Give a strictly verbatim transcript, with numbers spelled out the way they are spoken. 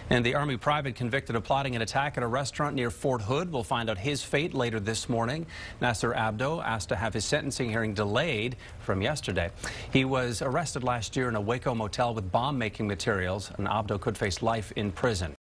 And the Army private convicted of plotting an attack at a restaurant near Fort Hood will find out his fate later this morning. Nasser Abdo asked to have his sentencing hearing delayed from yesterday. He was arrested last year in a Waco motel with bomb-making materials, and Abdo could face life in prison.